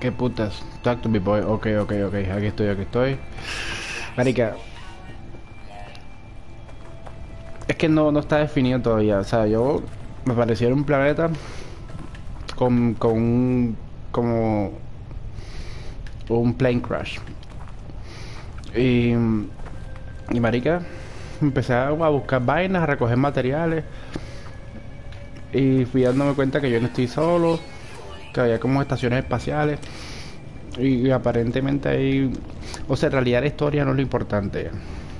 ¿Qué putas? Talk to me, boy. Ok, ok, ok. Aquí estoy, aquí estoy. Marica, es que no está definido todavía. O sea, yo me pareció un planeta con como un plane crash. Y, y marica, empecé a buscar vainas, a recoger materiales. Y fui dándome cuenta que yo no estoy solo, que había como estaciones espaciales. Y aparentemente hay... O sea, en realidad la historia no es lo importante.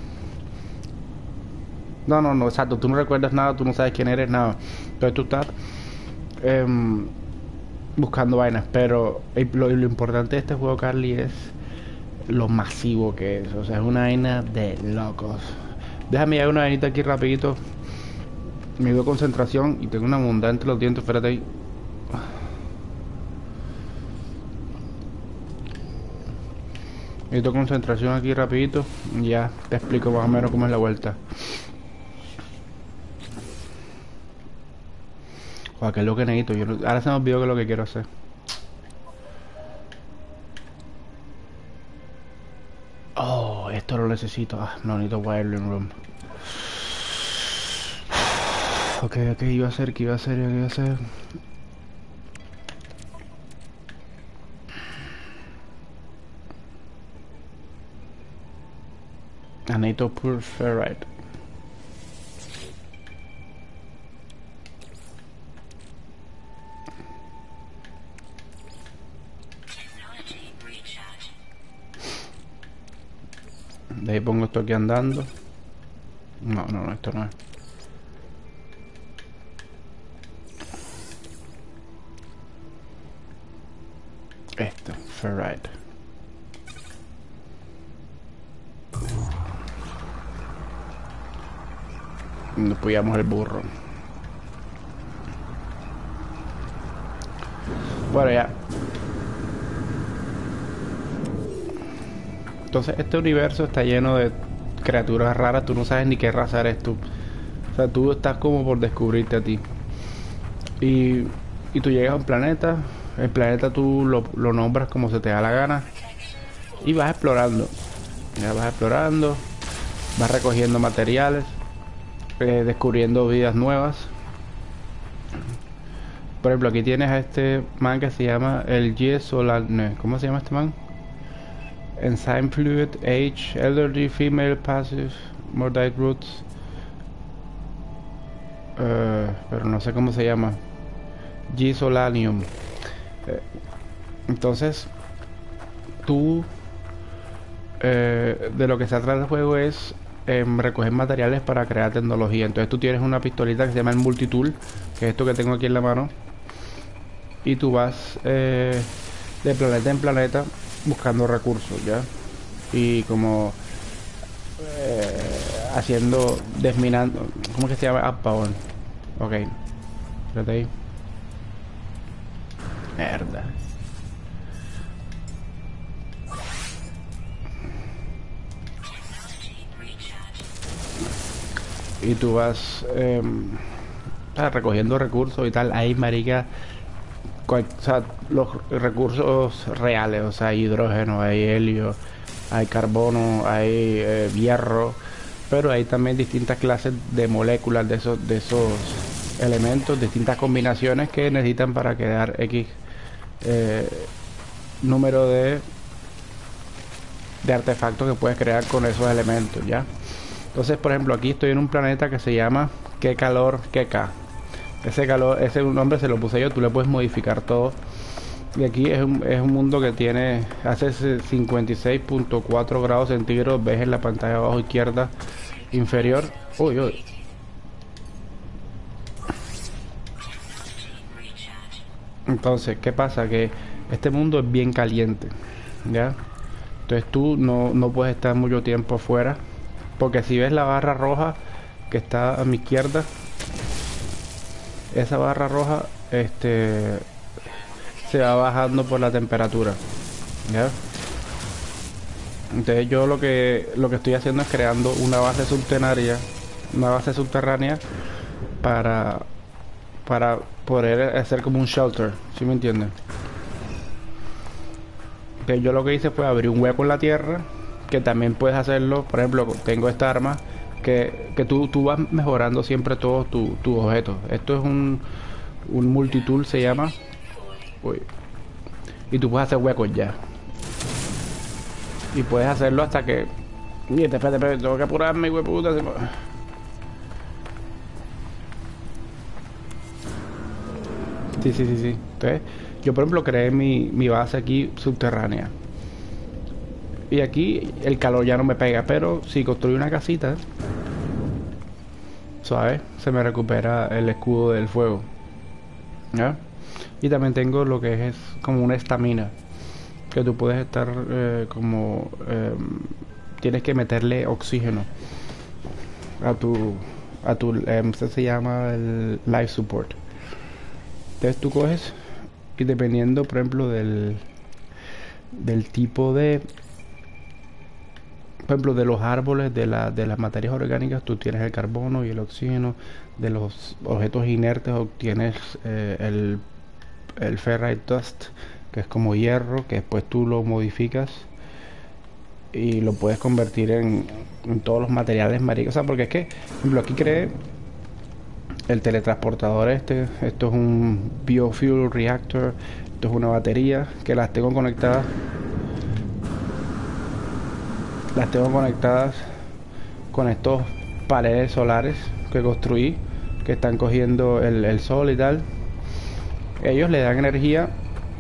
No, exacto. Tú no recuerdas nada, tú no sabes quién eres, nada. Entonces tú estás em, buscando vainas. Pero lo importante de este juego, Carly, es lo masivo que es. O sea, es una vaina de locos. Déjame dar una vainita aquí rapidito. Me dio concentración y tengo una mundad entre los dientes. Espérate ahí. Necesito concentración aquí rapidito. Y ya te explico más o menos cómo es la vuelta. Joder, ¿qué es lo que necesito? Ahora se me olvidó que es lo que quiero hacer. Oh, esto lo necesito. Ah, no necesito Wiring Room. Ok, ok, iba a hacer, ¿qué iba a hacer? ¿Qué iba a hacer? Ah, necesito Pure Ferrite. De ahí pongo esto aquí andando. No, esto no es. Esto, Ferrite. Nos pillamos el burro. Bueno, ya. Entonces, este universo está lleno de criaturas raras. Tú no sabes ni qué raza eres tú. O sea, tú estás como por descubrirte a ti. Y, y tú llegas a un planeta. El planeta tú lo nombras como se te da la gana. Y vas explorando. Ya vas explorando. Vas recogiendo materiales. Descubriendo vidas nuevas. Por ejemplo, aquí tienes a este man que se llama el G. Solanne. ¿Cómo se llama este man? Enzyme Fluid, Age, Elderly, Female, Passive, Mordite Roots. Pero no sé cómo se llama. G. Solanium. Eh, entonces, tú... de lo que se trata el juego es recoger materiales para crear tecnología. Entonces tú tienes una pistolita que se llama el Multitool, que es esto que tengo aquí en la mano. Y tú vas de planeta en planeta buscando recursos, ¿ya? Y como haciendo, desminando, ¿cómo que se llama? Upbound. Ok, espérate ahí. Mierda. Y tú vas recogiendo recursos y tal. Ahí, marica, o sea, los recursos reales, o sea, hay hidrógeno, hay helio, hay carbono, hay hierro, pero hay también distintas clases de moléculas de esos elementos, distintas combinaciones que necesitan para crear X eh, número de artefactos que puedes crear con esos elementos, ¿ya? Entonces, por ejemplo, aquí estoy en un planeta que se llama Qué calor, qué K. Ese calor, ese nombre se lo puse yo, tú le puedes modificar todo. Y aquí es un mundo que tiene, hace 56.4 grados centígrados, ves en la pantalla abajo izquierda inferior. Uy, uy. Entonces, ¿qué pasa? Que este mundo es bien caliente, ¿ya? Entonces tú no puedes estar mucho tiempo afuera, porque si ves la barra roja que está a mi izquierda, esa barra roja, se va bajando por la temperatura, ¿ya? Entonces yo lo que estoy haciendo es creando una base subterránea para para poder hacer como un shelter, ¿sí me entienden? Pero yo lo que hice fue abrir un hueco en la tierra, que también puedes hacerlo. Por ejemplo, tengo esta arma que tú vas mejorando siempre todos tus objetos. Esto es un multitool, se llama. Uy. Y tú puedes hacer huecos ya. Y puedes hacerlo hasta que... Mira, espérate, tengo que apurarme, güey, puta. Sí. Entonces, yo por ejemplo creé mi base aquí subterránea. Y aquí el calor ya no me pega, pero si construyo una casita, ¿sabes? Se me recupera el escudo del fuego. ¿Ya? Y también tengo lo que es como una estamina. Que tú puedes estar como... tienes que meterle oxígeno a tu esto se llama el life support. Entonces tú coges y dependiendo, por ejemplo, del tipo de... Por ejemplo, de los árboles, de las materias orgánicas, tú tienes el carbono y el oxígeno. De los objetos inertes obtienes el ferrite dust, que es como hierro, que después tú lo modificas y lo puedes convertir en todos los materiales maricos. O sea, porque es que, por ejemplo, aquí creé el teletransportador esto es un biofuel reactor, esto es una batería que las tengo conectadas con estos paneles solares que construí, que están cogiendo el sol y tal. Ellos le dan energía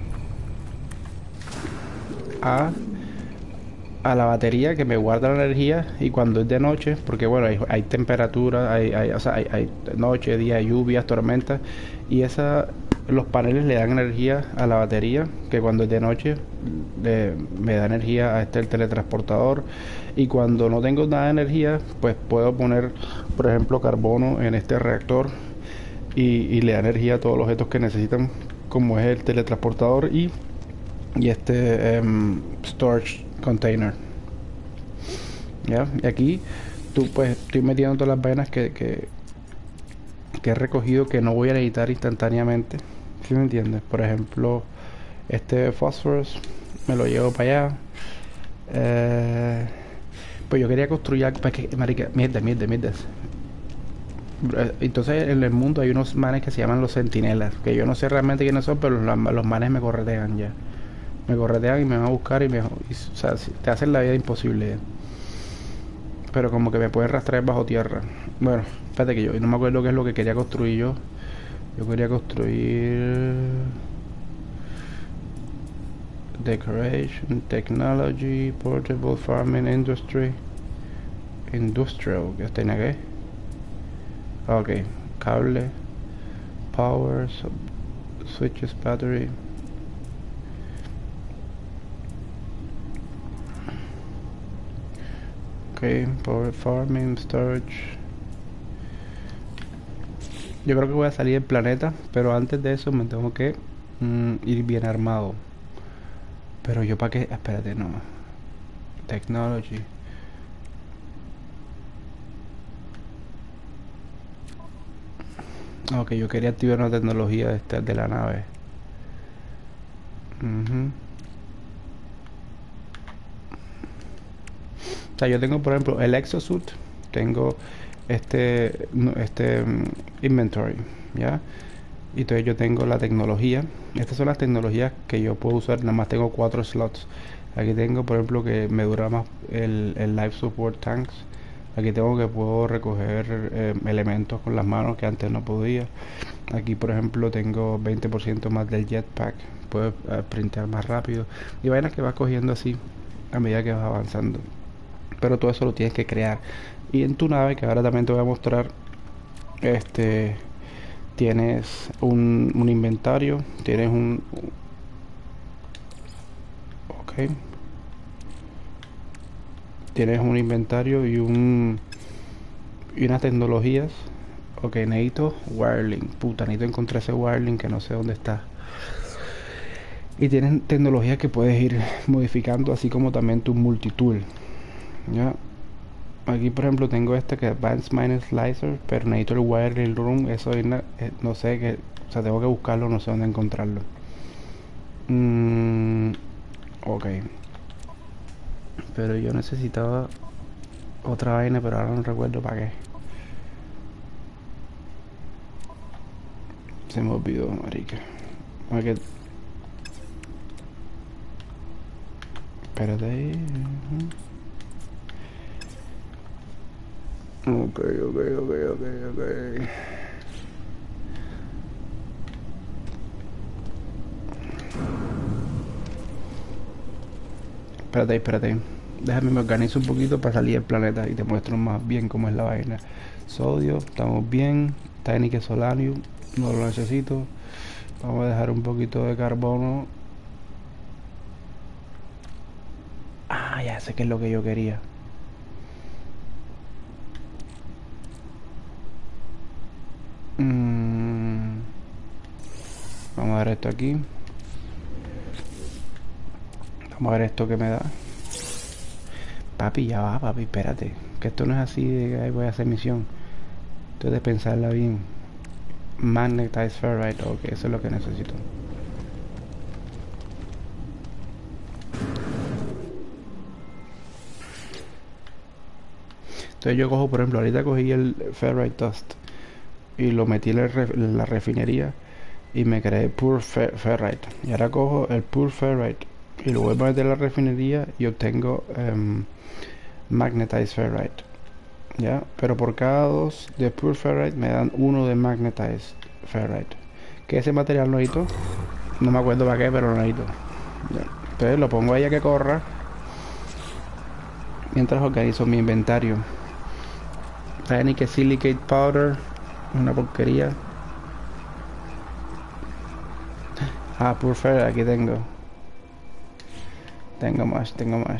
a la batería, que me guarda la energía, y cuando es de noche, porque bueno, hay temperatura, o sea, hay noche, día, lluvias, tormentas, y los paneles le dan energía a la batería, que cuando es de noche me da energía a el teletransportador, y cuando no tengo nada de energía, pues puedo poner, por ejemplo, carbono en este reactor, y le da energía a todos los objetos que necesitan, como es el teletransportador y este storage container. ¿Ya? Y aquí tú pues estoy metiendo todas las vainas que he recogido, que no voy a necesitar instantáneamente. ¿Sí me entiendes? Por ejemplo, este phosphorus me lo llevo para allá. Pues yo quería construir algo, pues que, marica, mierda. Entonces en el mundo hay unos manes que se llaman los centinelas, que yo no sé realmente quiénes son, pero los manes me corretean ya. Me corretean y me van a buscar o sea, te hacen la vida imposible. Pero como que me pueden rastrear bajo tierra. Bueno, espérate que yo no me acuerdo qué es lo que quería construir yo. Yo quería construir... Decoration, Technology, Portable Farming Industry. Industrial, ¿qué está en aquí? Ok, cable, Power, switches, battery. Ok, Power Farming, Storage. Yo creo que voy a salir del planeta, pero antes de eso me tengo que ir bien armado. Pero yo para qué, espérate, no. Technology. Ok, yo quería activar una tecnología de la nave. O sea, yo tengo por ejemplo el exosuit, tengo inventory, ¿ya? Y entonces yo tengo la tecnología. Estas son las tecnologías que yo puedo usar, nada más tengo 4 slots. Aquí tengo por ejemplo que me dura más el life support tanks. Aquí tengo que puedo recoger elementos con las manos que antes no podía. Aquí por ejemplo tengo 20% más del jetpack, puedo printear más rápido. Y vainas que vas cogiendo así a medida que vas avanzando, pero todo eso lo tienes que crear. Y en tu nave, que ahora también te voy a mostrar, tienes un inventario, tienes ok, tienes un inventario y unas tecnologías. Ok, necesito wirelink, puta, necesito encontrar ese wirelink que no sé dónde está. Y tienen tecnologías que puedes ir modificando, así como también tu multitool. Ya, aquí por ejemplo tengo este que es Advanced Mine Slicer, pero necesito el Wiring Room. Eso no sé qué, o sea, tengo que buscarlo, no sé dónde encontrarlo. Ok. Pero yo necesitaba otra vaina, pero ahora no recuerdo para qué. Se me olvidó, marica. Ok, espérate ahí. Ok, ok, ok, ok, ok. Espérate, espérate. Déjame me organizo un poquito para salir del planeta y te muestro más bien cómo es la vaina. Sodio, estamos bien. Técnica solanio, no lo necesito. Vamos a dejar un poquito de carbono. Ah, ya sé qué es lo que yo quería. Mm, vamos a ver esto aquí. Vamos a ver esto que me da. Papi, ya va, papi, espérate. Que esto no es así de que "Ay, voy a hacer misión". Esto es de pensarla bien. Magnetized ferrite, ok, eso es lo que necesito. Entonces yo cojo, por ejemplo, ahorita cogí el ferrite dust y lo metí en la refinería y me creé pure ferrite. Y ahora cojo el pure ferrite y lo vuelvo a meter en la refinería y obtengo magnetized ferrite. ¿Ya? Pero por cada dos de pure ferrite me dan uno de magnetized ferrite. Que ese material lo necesito. No me acuerdo para qué, pero lo necesito. ¿Ya? Entonces lo pongo ahí a que corra mientras organizo mi inventario. Saben que silicate powder, una porquería. Ah, pure ferrite, aquí tengo. Tengo más, tengo más.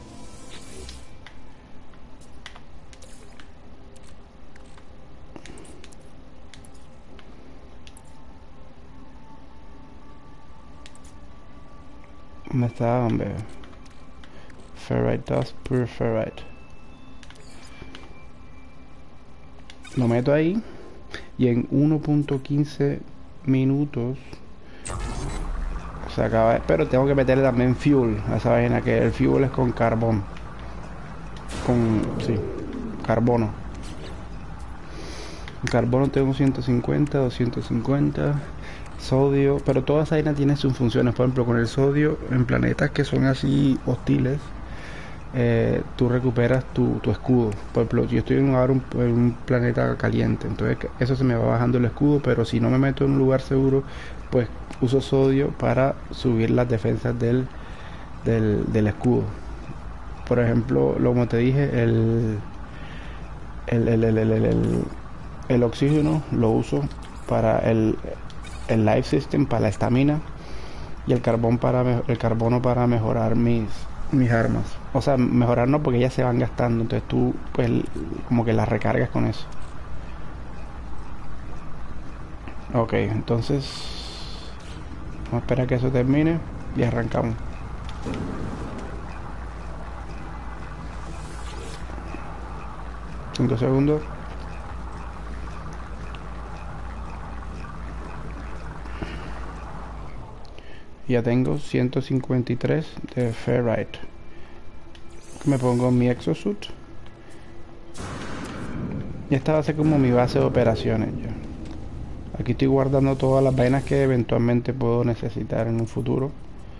¿Dónde está, hombre? Ferrite dust, pure ferrite. Lo meto ahí y en 1.15 minutos se acaba. Pero tengo que meterle también fuel a esa vaina, que el fuel es con carbón. Sí, carbono. El carbono tengo 150, 250. Sodio, pero toda esa vaina tiene sus funciones. Por ejemplo, con el sodio en planetas que son así hostiles, tú recuperas tu escudo. Por ejemplo, yo estoy en un planeta caliente, entonces eso se me va bajando el escudo, pero si no me meto en un lugar seguro, pues uso sodio para subir las defensas del escudo. Por ejemplo, como te dije, el, el, el, el, el, el- el oxígeno lo uso para el life system, para la estamina, y el carbono para mejorar mis armas. O sea, mejorar no, porque ellas se van gastando, entonces tú pues como que las recargas con eso. Ok, entonces vamos a esperar a que eso termine y arrancamos. 5 segundos. Ya tengo 153 de ferrite. Me pongo mi exosuit. Y esta va a ser como mi base de operaciones ya. Aquí estoy guardando todas las vainas que eventualmente puedo necesitar en un futuro.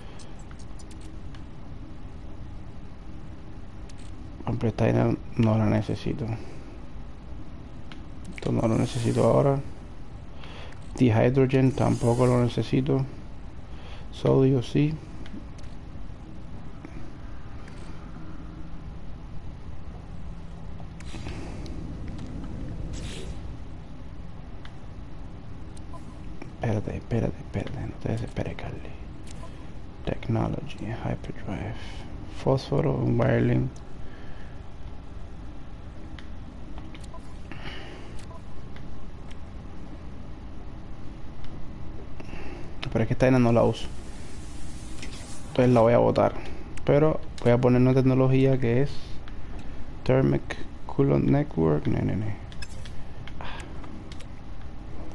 Aunque esta vaina no la necesito. Esto no lo necesito ahora. Dihydrogen tampoco lo necesito. Sodio sí. Espérate, espérate, espérate. No te desesperes, Carly. Technology, hyperdrive. Fósforo, wiring. Pero es que esta vaina no la uso. Entonces la voy a botar. Pero voy a poner una tecnología que es Thermic Coolant Network. Ne.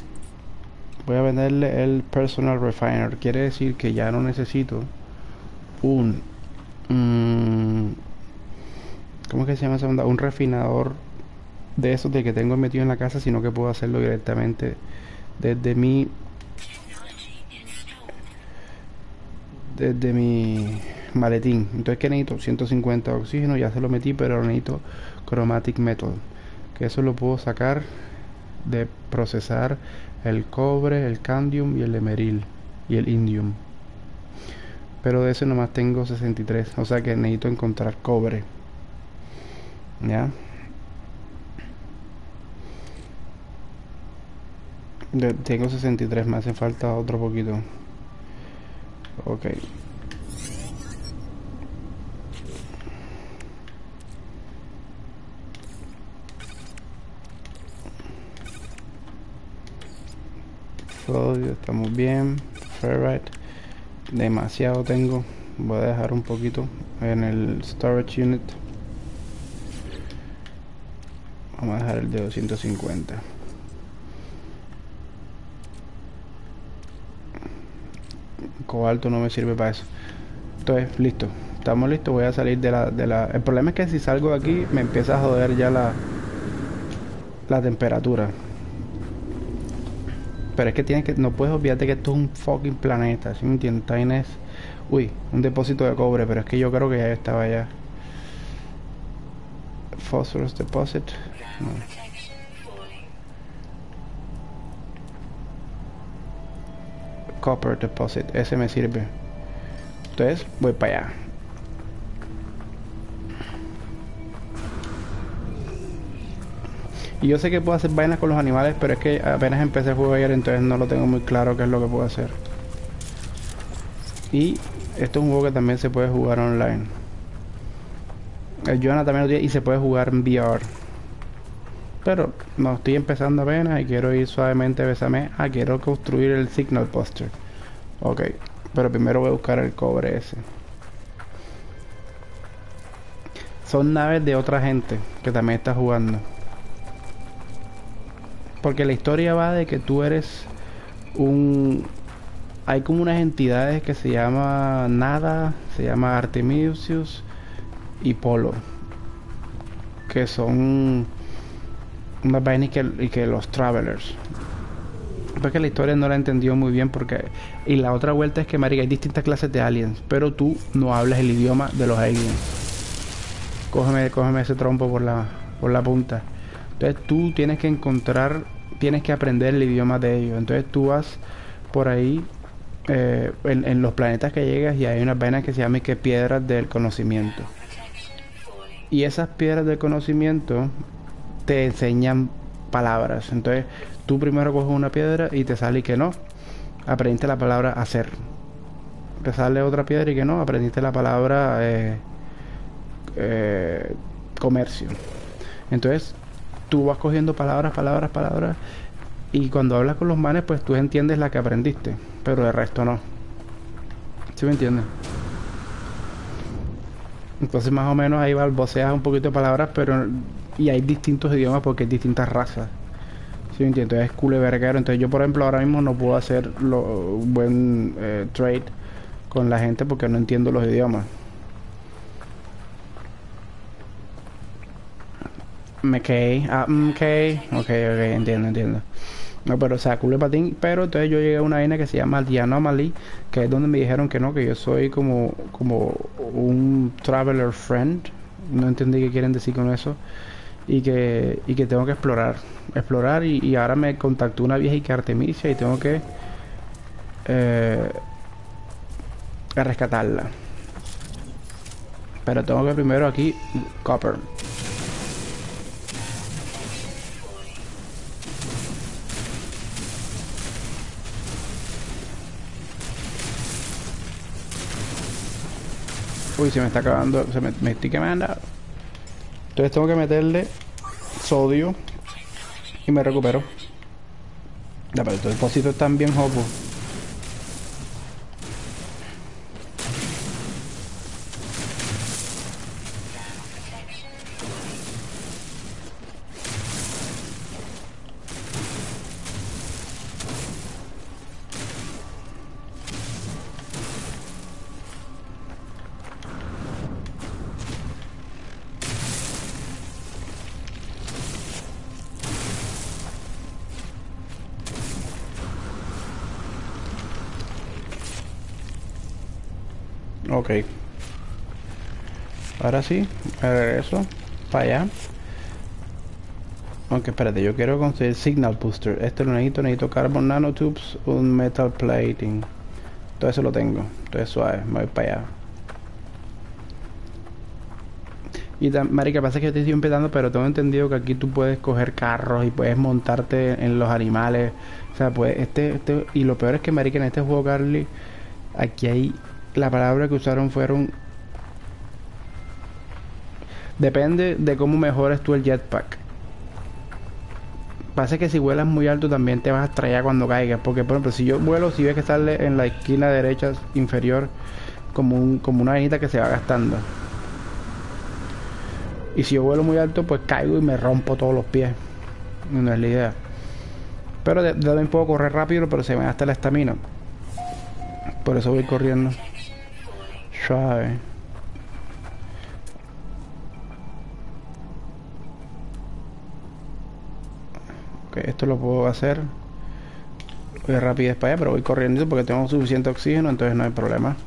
Voy a venderle el Personal Refiner. Quiere decir que ya no necesito un... mm, ¿cómo es que se llama esa onda? Un refinador de esos de que tengo metido en la casa, sino que puedo hacerlo directamente desde mi... desde mi maletín. Entonces, ¿qué necesito? 150 de oxígeno, ya se lo metí, pero necesito chromatic metal, que eso lo puedo sacar de procesar el cobre, el candium y el emeril y el indium. Pero de ese nomás tengo 63, o sea que necesito encontrar cobre. ¿Ya? Tengo 63, me hace falta otro poquito. Ok. Sodio, estamos bien. Ferrite. Demasiado tengo. Voy a dejar un poquito en el storage unit. Vamos a dejar el de 250. Cobalto no me sirve para eso. Entonces, listo. Estamos listos. Voy a salir de la... El problema es que si salgo de aquí me empieza a joder ya la temperatura. Pero es que tienes que... No puedes olvidarte que esto es un fucking planeta. ¿Sí me entiendes? También es... Uy, un depósito de cobre. Pero es que yo creo que ya estaba allá. Phosphorus deposit. No. Copper deposit. Ese me sirve. Entonces, voy para allá. Y yo sé que puedo hacer vainas con los animales, pero es que apenas empecé el juego ayer, entonces no lo tengo muy claro qué es lo que puedo hacer. Y esto es un juego que también se puede jugar online. El Jonah también lo tiene y se puede jugar en VR. Pero no estoy empezando apenas y quiero ir suavemente besame. Ah, quiero construir el Signal Buster. Ok, pero primero voy a buscar el cobre ese. Son naves de otra gente que también está jugando. Porque la historia va de que tú eres un... Hay como unas entidades que se llama Nada, se llama Artemisius y Polo, que son unas vainas y que los Travelers. Porque la historia no la entendió muy bien porque... Y la otra vuelta es que, marica, hay distintas clases de aliens, pero tú no hablas el idioma de los aliens. Cógeme ese trompo por la punta. Entonces tú tienes que encontrar, tienes que aprender el idioma de ellos. Entonces tú vas por ahí en los planetas que llegas y hay unas vainas que se llaman que piedras del conocimiento. Y esas piedras del conocimiento te enseñan palabras. Entonces tú primero coges una piedra y te sale que no, aprendiste la palabra hacer. Te sale otra piedra y que no, aprendiste la palabra comercio. Entonces tú vas cogiendo palabras, palabras, palabras, y cuando hablas con los manes pues tú entiendes la que aprendiste, pero el resto no. ¿Sí me entiendes? Entonces más o menos ahí balbuceas un poquito de palabras, pero... Y hay distintos idiomas porque hay distintas razas. ¿Sí me entiendes? Entonces es culo verguero. Entonces yo por ejemplo ahora mismo no puedo hacer un buen trade con la gente porque no entiendo los idiomas. Ok, entiendo. No, pero o sea, culo de patín. Pero entonces yo llegué a una vaina que se llama The Anomaly, que es donde me dijeron que no, que yo soy como un traveler friend. No entendí qué quieren decir con eso. Y que tengo que explorar y ahora me contactó una vieja y que Artemisia y tengo que eh, rescatarla. Pero tengo que primero aquí copper. Uy, se me está acabando, me estoy quemando. Entonces tengo que meterle sodio y me recupero. Ya, pero estos depósitos están bien jopos. Ok. Ahora sí, me regreso para allá. Aunque espérate, yo quiero conseguir Signal Booster. Este lo necesito Carbon Nanotubes, un Metal Plating. Todo eso lo tengo. Entonces suave, me voy para allá. Y marica, pasa que yo te estoy empezando, pero tengo entendido que aquí tú puedes coger carros y puedes montarte en los animales. O sea, pues y lo peor es que, marica, en este juego, Carly, aquí hay, la palabra que usaron fueron, depende de cómo mejores tú el jetpack. Pasa que si vuelas muy alto también te vas a estrellar cuando caigas. Porque, por ejemplo, si yo vuelo, si ves que sale en la esquina derecha inferior como una vainita que se va gastando. Y si yo vuelo muy alto, pues caigo y me rompo todos los pies. No es la idea. Pero también puedo correr rápido, pero se me gasta la estamina. Por eso voy corriendo suave. Ok, esto lo puedo hacer. Voy rápido para allá, pero voy corriendo porque tengo suficiente oxígeno, entonces no hay problema.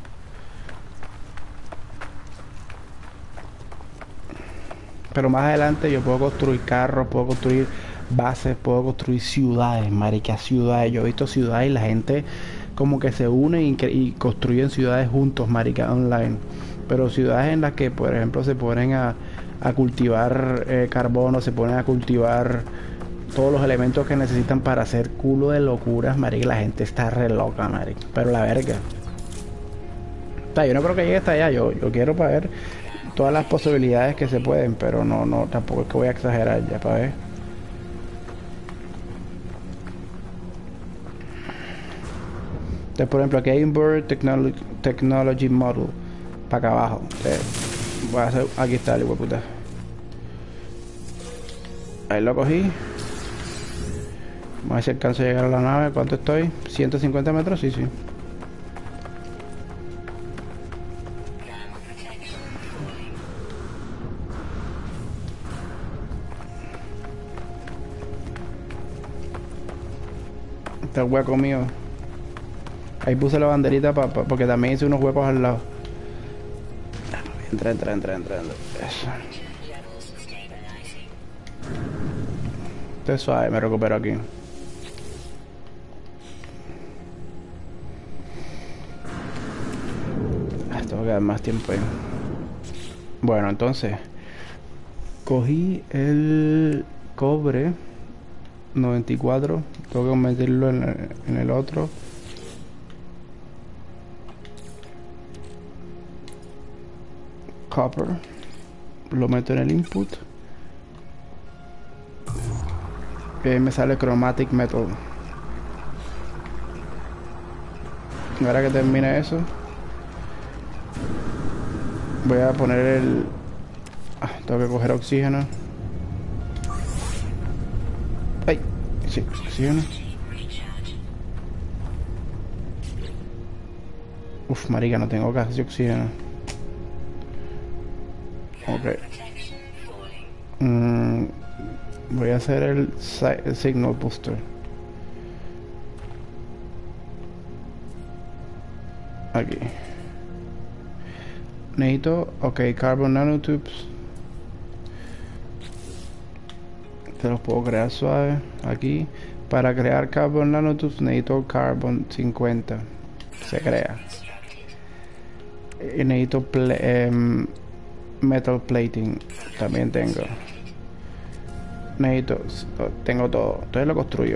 Pero más adelante yo puedo construir carros, puedo construir bases, puedo construir ciudades, marica, ciudades. Yo he visto ciudades y la gente como que se une y construyen ciudades juntos, marica, online. Pero ciudades en las que, por ejemplo, se ponen a cultivar carbono, se ponen a cultivar todos los elementos que necesitan para hacer culo de locuras, marica. La gente está re loca, marica. Pero la verga. O sea, yo no creo que llegue hasta allá. Yo quiero para ver todas las posibilidades que se pueden, pero no, tampoco es que voy a exagerar ya, para ver. Entonces, por ejemplo, aquí hay un Bird Technology Model para acá abajo. Entonces, voy a hacer, aquí está el hueputa. Ahí lo cogí. Vamos a ver si alcanzo a llegar a la nave. ¿Cuánto estoy? 150 metros, sí. Este es el hueco mío. Ahí puse la banderita porque también hice unos huecos al lado. Entra. Eso. Esto es suave, me recupero aquí. Tengo que dar más tiempo ahí. Bueno, entonces cogí el cobre 94. Tengo que meterlo en el otro. Copper. Lo meto en el input. Y ahí me sale Chromatic Metal. Ahora que termine eso, voy a poner el... tengo que coger oxígeno. ¡Ay! Sí, oxígeno. Uf, marica, no tengo casi oxígeno. Ok. Voy a hacer el Signal Booster. Aquí. Necesito, ok, Carbon Nanotubes. Te los puedo crear suave. Aquí. Para crear Carbon Nanotubes necesito Carbon 50. Se crea. Y necesito Metal Plating. También tengo. Tengo todo. Entonces lo construyo.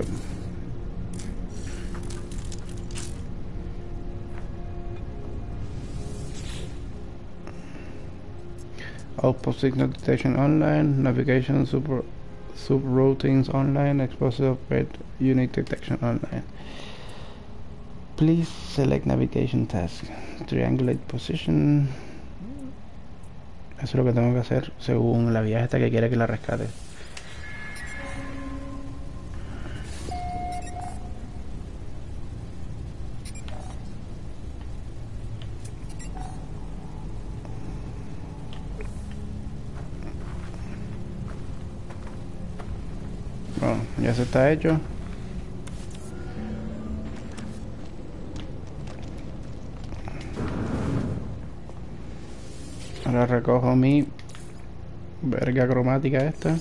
Outpost signal detection online, navigation subroutines online, explosive upgrade unit detection online. Please select navigation task. Triangulate position. Eso es lo que tengo que hacer según la vieja esta que quiere que la rescate. Bueno, ya se está hecho. Ahora recojo mi verga cromática esta.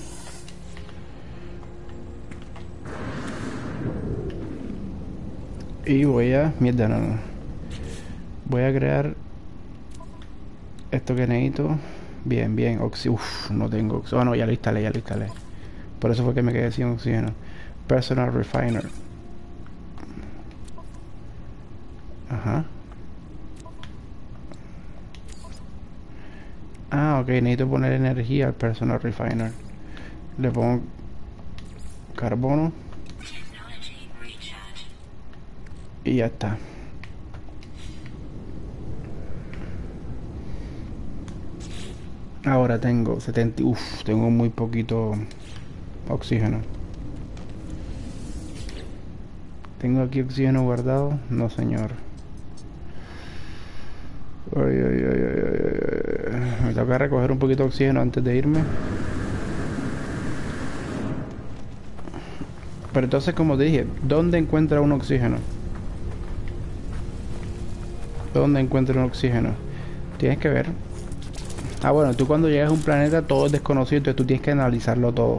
Y voy a... Mierda, no. Voy a crear esto que necesito. Bien, bien. Uf, no tengo oxígeno. Oh, no, ya lo instalé, ya lo instalé. Por eso fue que me quedé sin oxígeno. Personal Refiner. Ajá. Ah, ok, necesito poner energía al Personal Refiner. Le pongo carbono. Y ya está. Ahora tengo 70. Uf, tengo muy poquito oxígeno. ¿Tengo aquí oxígeno guardado? No, señor. Ay, ay, ay, ay, ay, ay. Me toca recoger un poquito de oxígeno antes de irme. Pero entonces, como te dije, ¿dónde encuentra un oxígeno? ¿Dónde encuentra un oxígeno? Tienes que ver. Ah, bueno, tú cuando llegas a un planeta todo es desconocido, entonces tú tienes que analizarlo todo.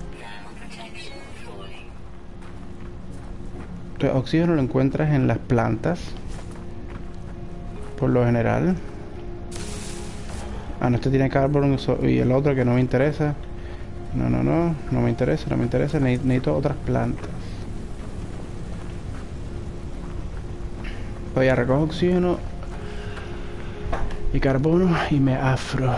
Entonces, oxígeno lo encuentras en las plantas. Por lo general. Ah, no, este tiene carbono y el otro que no me interesa. No, no, no, no me interesa, no me interesa. Necesito otras plantas. Voy a recoger oxígeno y carbono y me afro.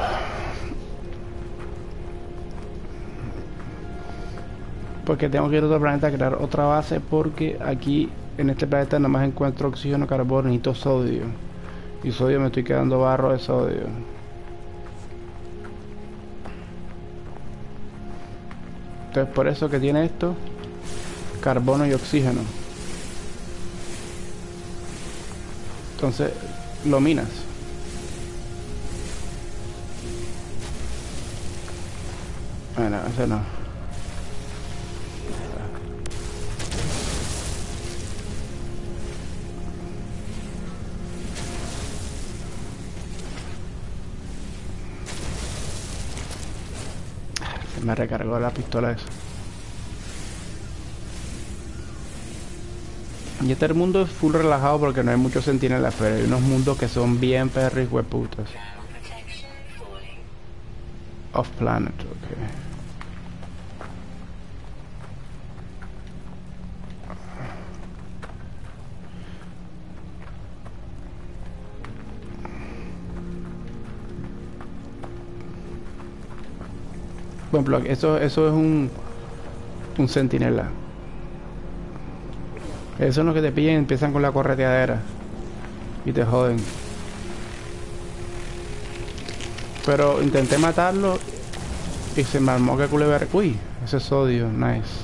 Porque tengo que ir a otro planeta a crear otra base, porque aquí en este planeta nada más encuentro oxígeno, carbono, necesito sodio. Y sodio me estoy quedando barro de sodio. Entonces por eso que tiene esto, carbono y oxígeno. Entonces lo minas. Bueno, ese no. Se me recargó la pistola esa. Y este mundo es full relajado porque no hay muchos centinelas, pero hay unos mundos que son bien perris hueputas. Off planet, ok. Por ejemplo, eso es un centinela. Esos son los que te pillan y empiezan con la correteadera. Y te joden. Pero intenté matarlo y se me armó que culebra. Uy, ese es sodio, nice.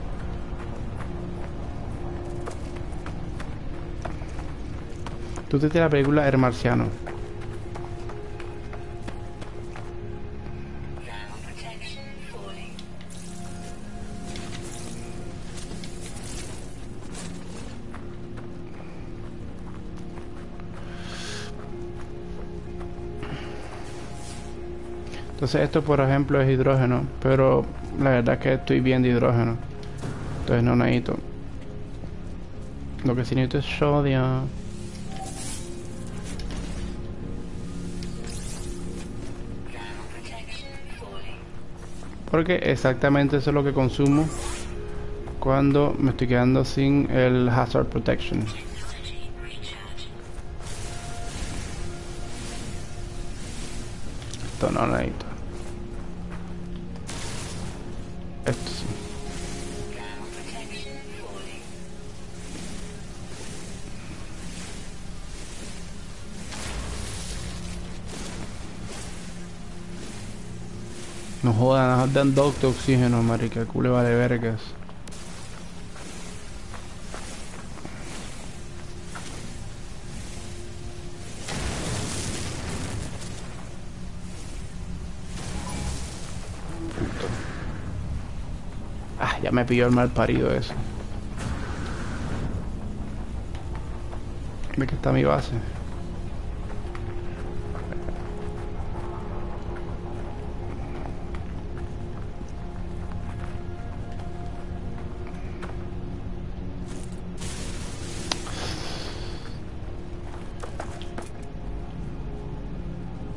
Tú te tienes la película El Marciano. Entonces esto por ejemplo es hidrógeno, pero la verdad es que estoy bien de hidrógeno. Entonces no necesito. Lo que sí necesito es sodio. Porque exactamente eso es lo que consumo cuando me estoy quedando sin el Hazard Protection. Esto no necesito. Esto sí. No jodan, nos dan dos de oxígeno, marica, culo vale vergas. Ah, ya me pilló el mal parido eso. Ve que está mi base.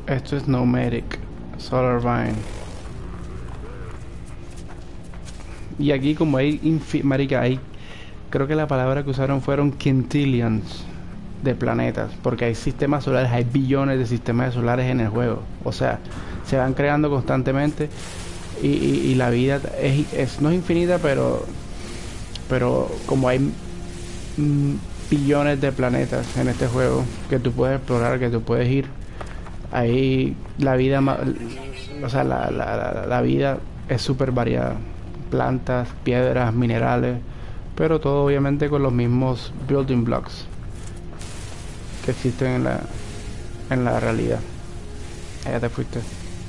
Esto es Nomadic Solar Vine. Y aquí como hay marica, hay, creo que la palabra que usaron fueron quintillions de planetas, porque hay sistemas solares, hay billones de sistemas solares en el juego. O sea, se van creando constantemente y la vida no es infinita, pero como hay mm, billones de planetas en este juego que tú puedes explorar, que tú puedes ir, ahí la vida, o sea, la vida es súper variada. Plantas, piedras, minerales, pero todo obviamente con los mismos building blocks que existen en la realidad. Allá te fuiste.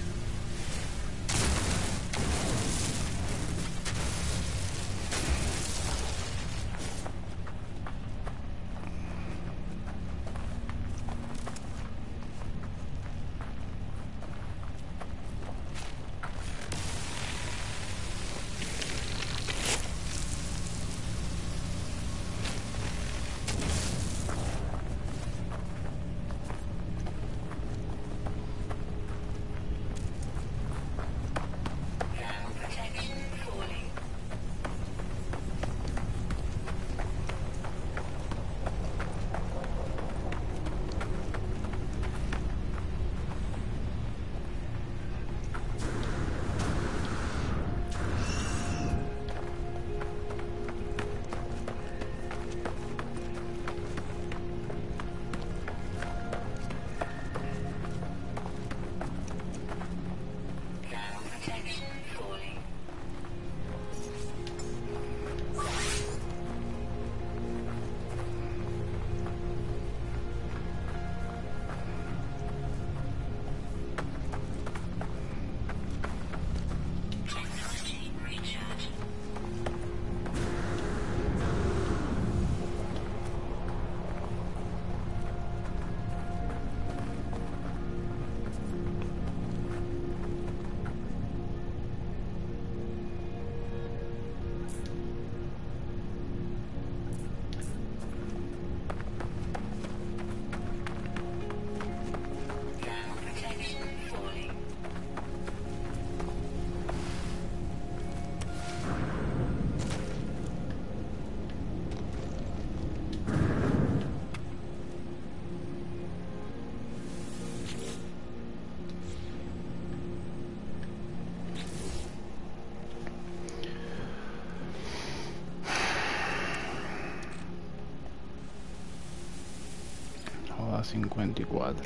Joda 54.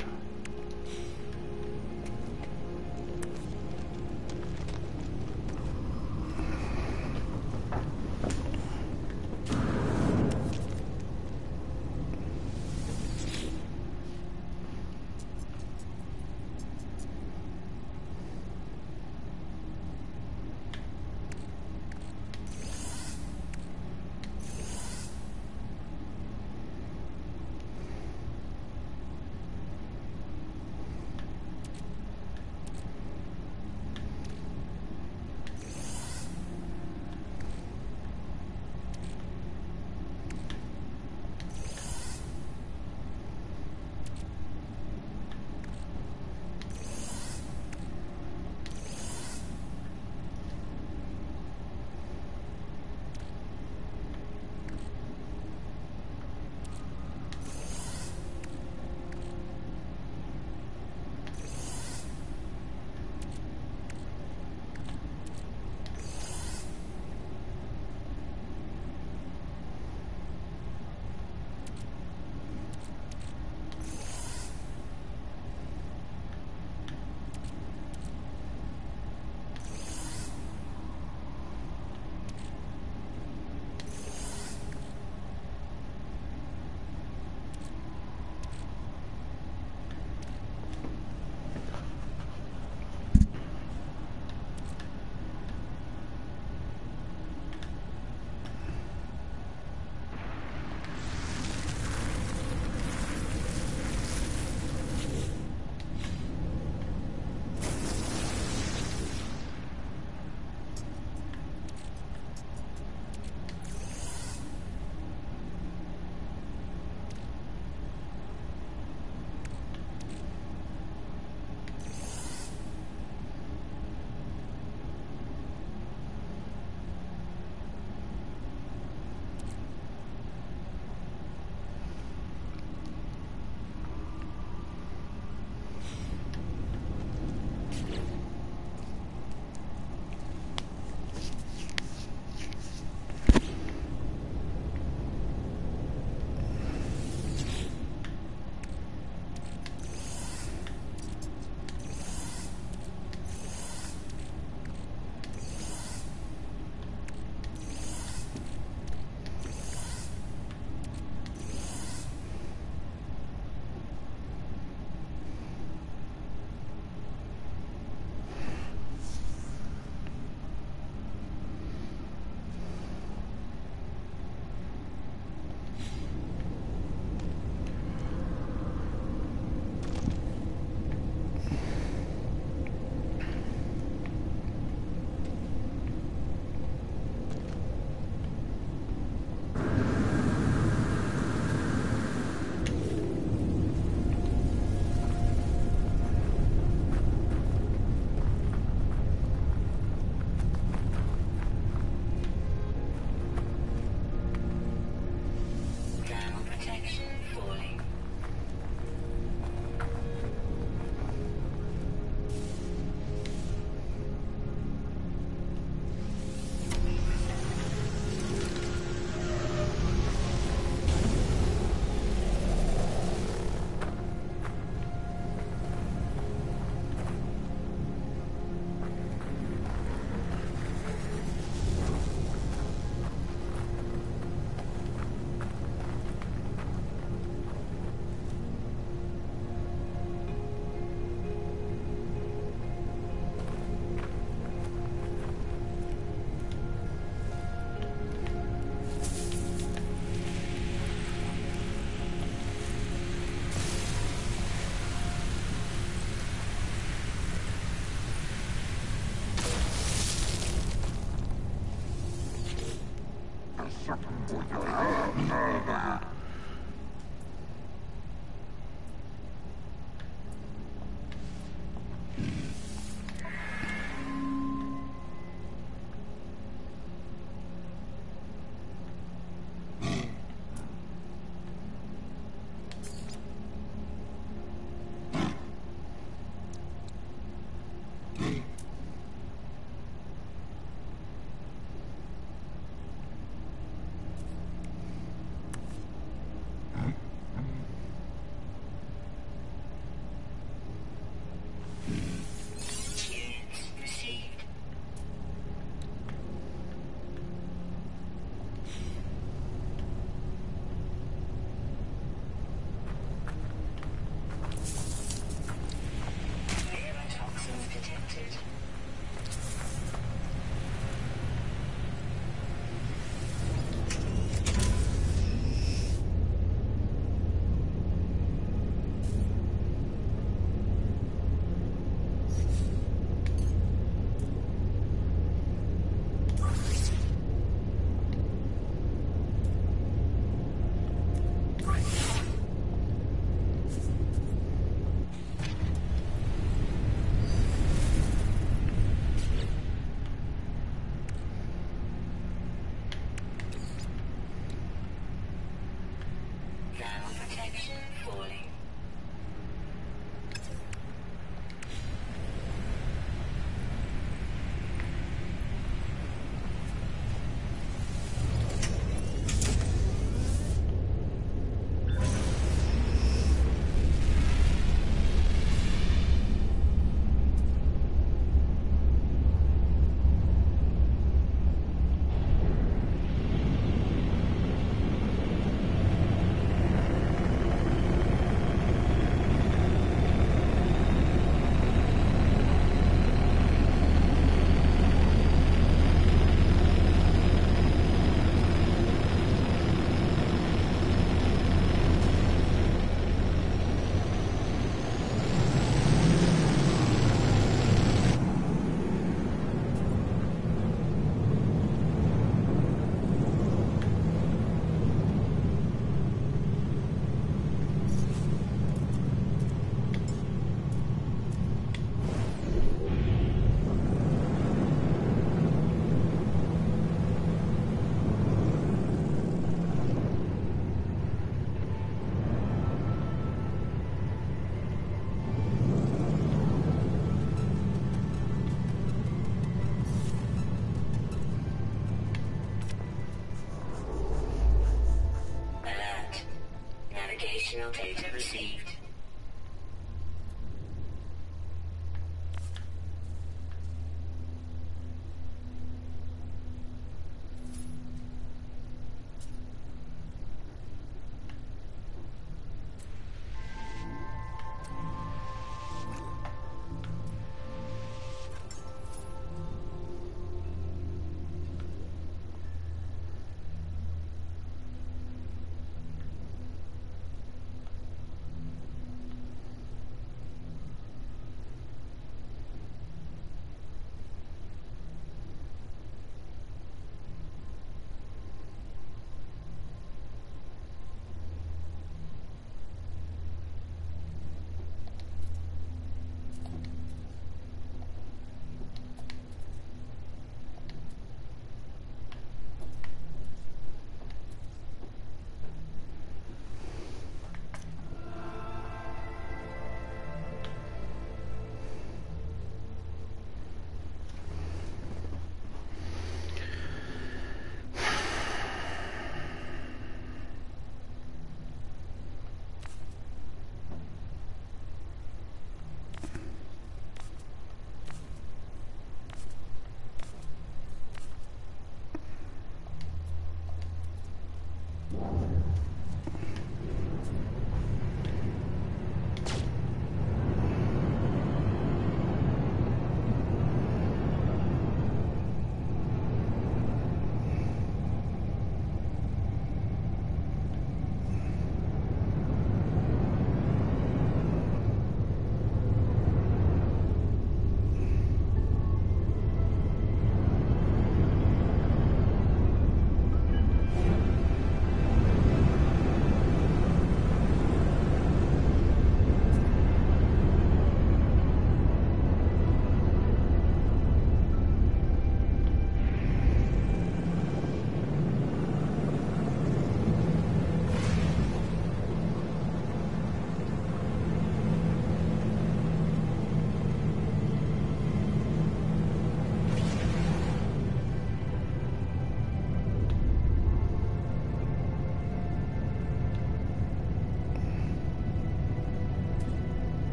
Navigational data received.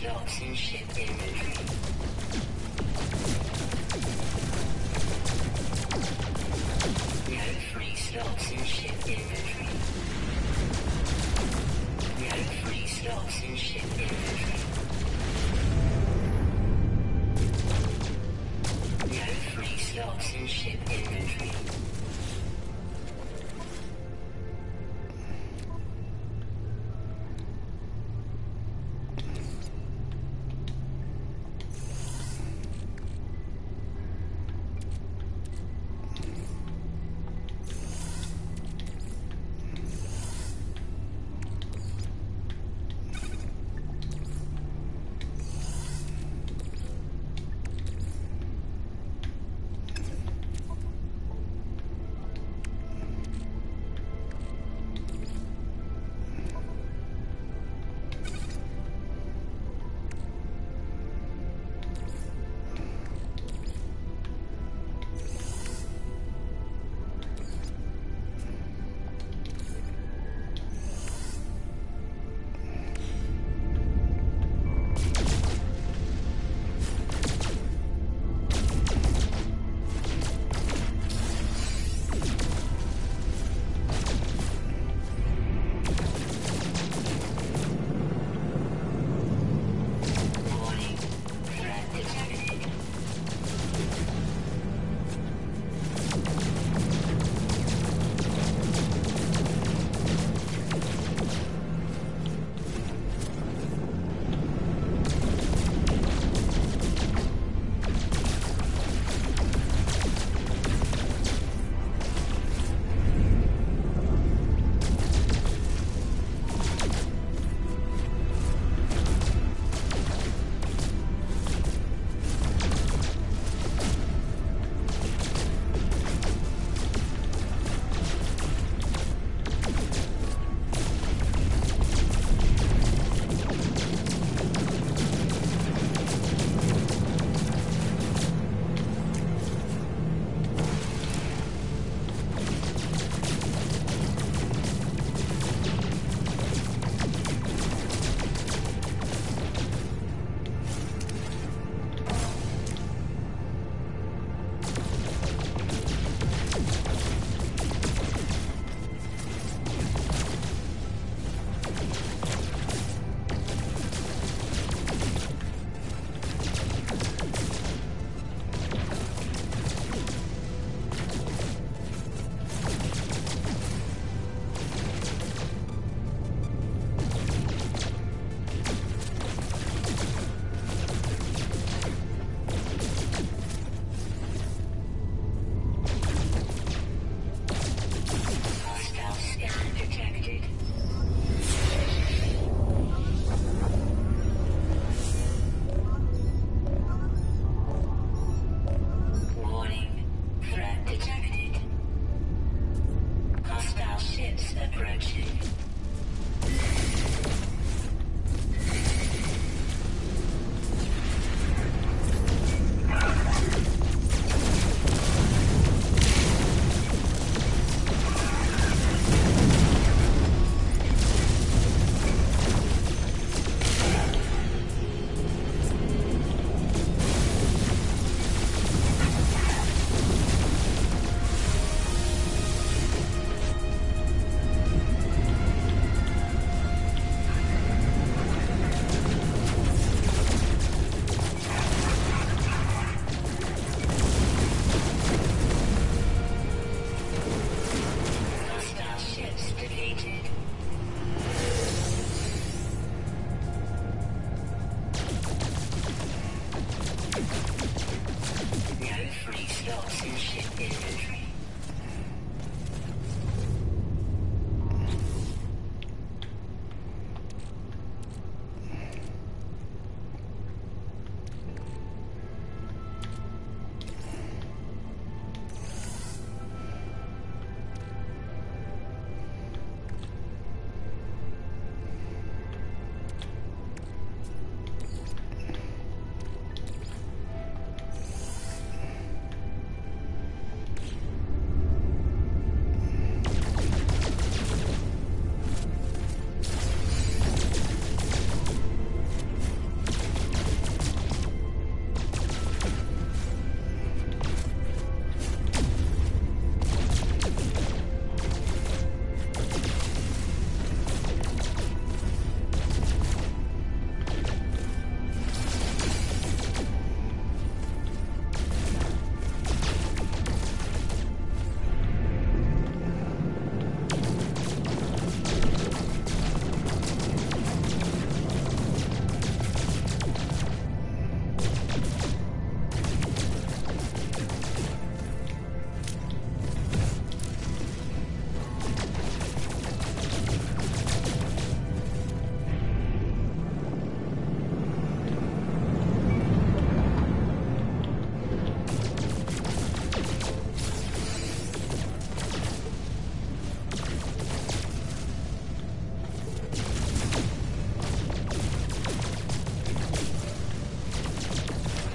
slots in ship inventory. No free slots in ship inventory. No free slots in ship inventory. No free slots in ship inventory.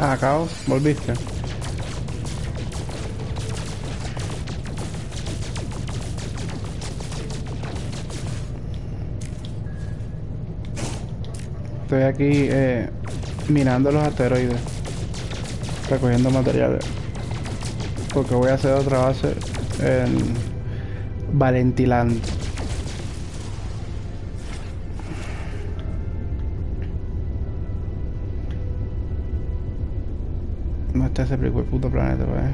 Ah, Caos, volviste. Estoy aquí minando los asteroides, recogiendo materiales. Porque voy a hacer otra base en Valentiland. No está ese puto planeta, pues.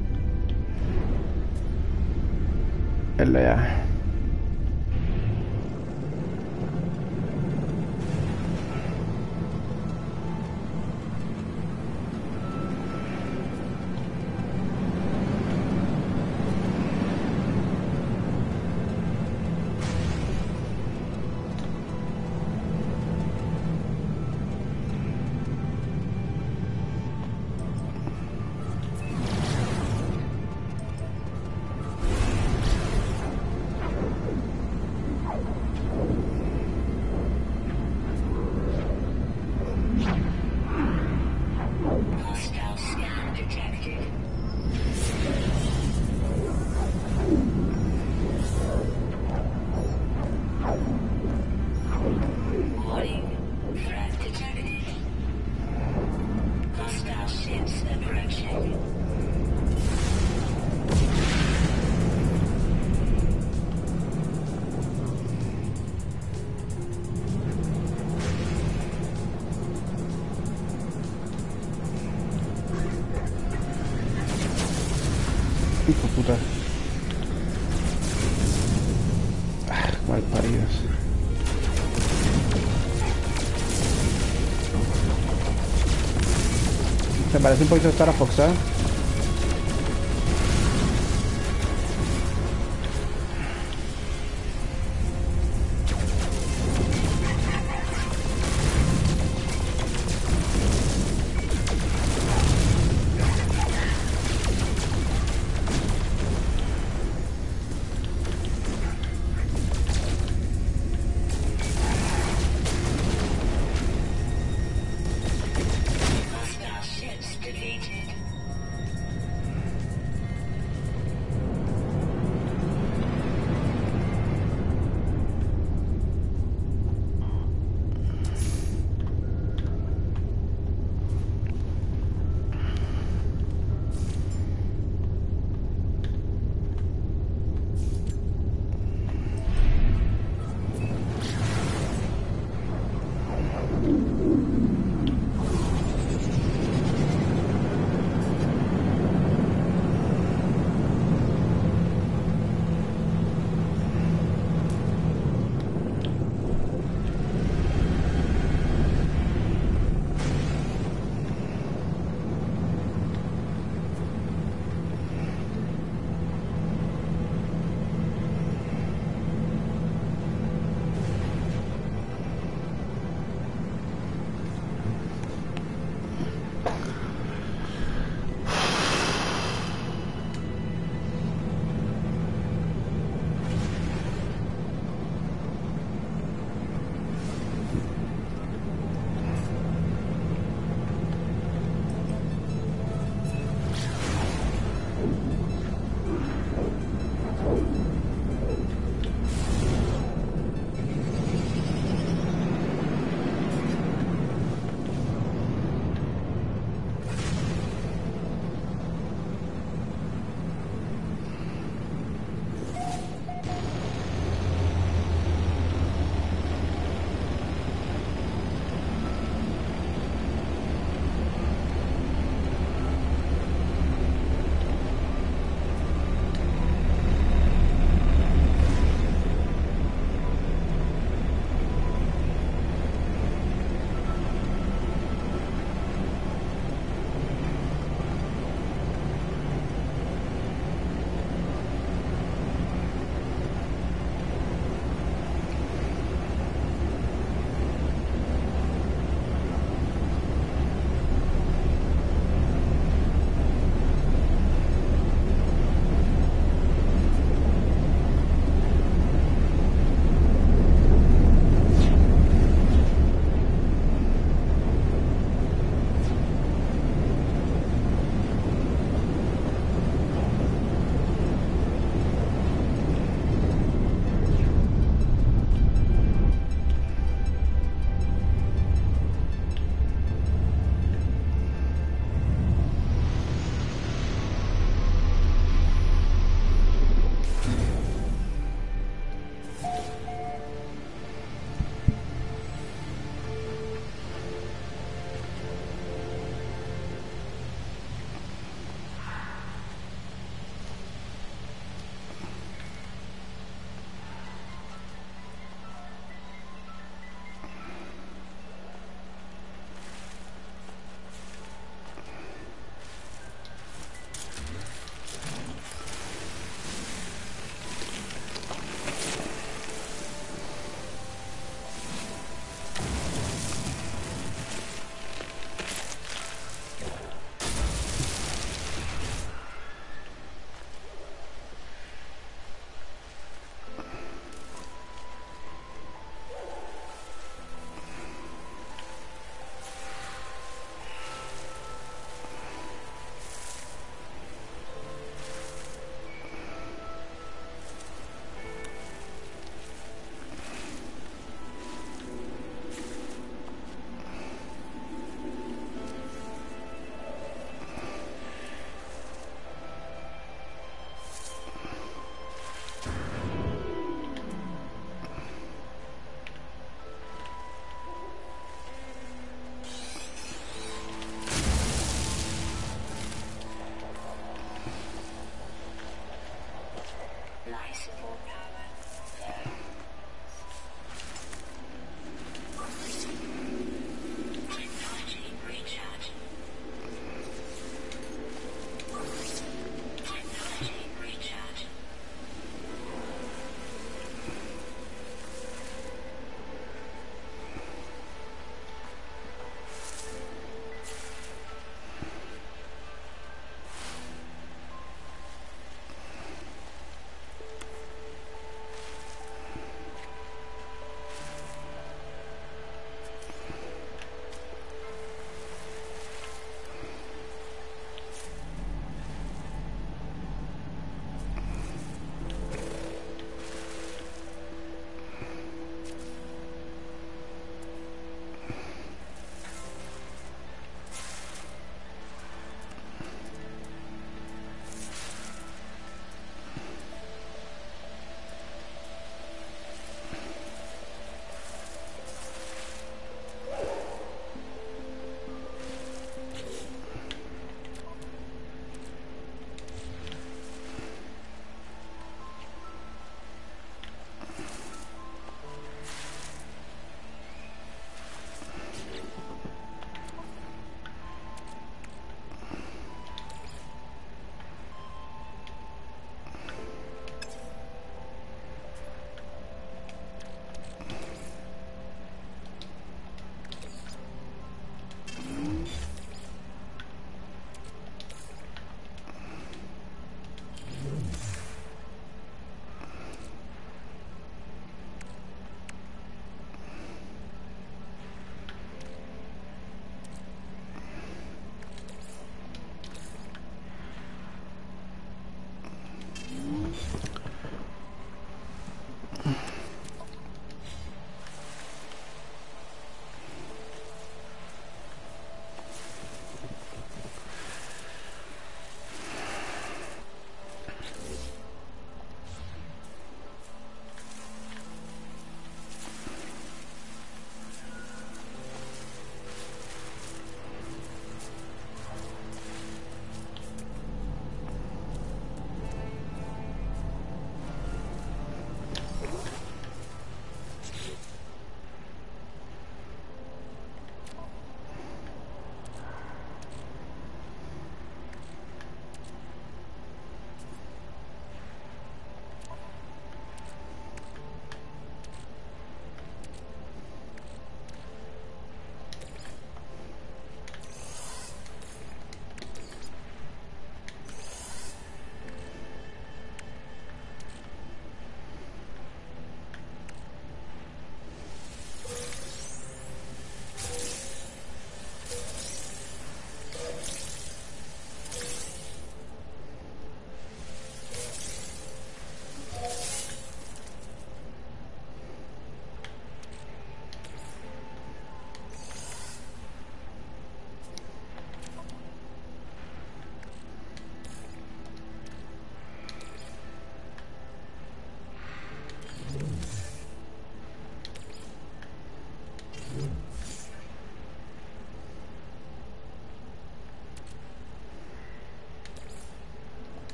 Es de allá. Hostile scan detected. Warning. Threat detected. Hostile ships approaching. Hijo de puta. Mal paridos. Se parece un poquito a Star Fox, ¿eh? Hostile ships defeated.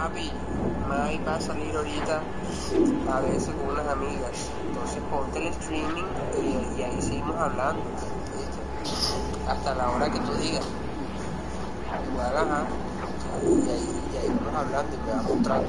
papi, Mai va a salir ahorita a veces con unas amigas. Entonces ponte el streaming y ahí seguimos hablando. ¿Viste? Hasta la hora que tú digas. Igual, ajá. Y ahí vamos hablando y me vas mostrando.